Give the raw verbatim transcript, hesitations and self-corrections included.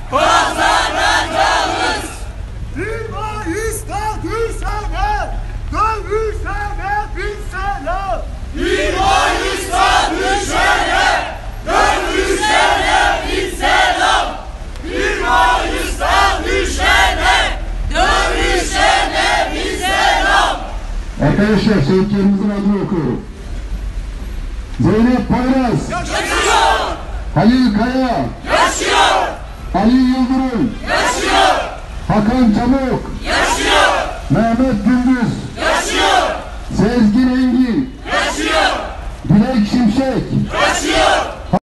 kazanacağız. Bir Mayıs'ta düşene, dövüşene bin selam. Bir Mayıs'ta düşene, dövüşene bin selam. Bir Mayıs'ta düşene, dövüşene bin selam. Arkadaşlar şehitlerimizin adını okuyorum. Zeynep Payraz. Yaşıyor. Halil Kaya. Yaşıyor. Ali Yıldırım. Yaşıyor. Hakan Çamuk. Yaşıyor. Mehmet Gündüz. Yaşıyor. Sezgin